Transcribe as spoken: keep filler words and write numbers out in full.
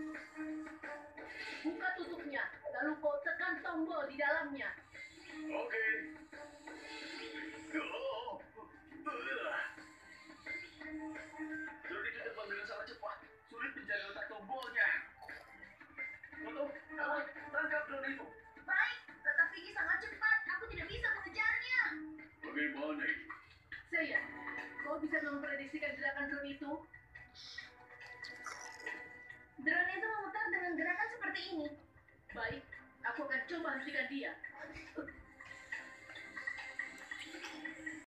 Buka tutupnya, lalu kau tekan tombol di dalamnya. Oke. Oh. Drone itu terbang dengan sangat cepat. Sulit mencari letak tombolnya. Toto, kamu tangkap drone itu. Baik, tetapi dia sangat cepat. Aku tidak bisa mengejarnya. Bagaimana ini? Saya, kau bisa memprediksikan gerakan drone itu? Drone itu memutar dengan gerakan seperti ini. Baik, aku akan coba hentikan dia.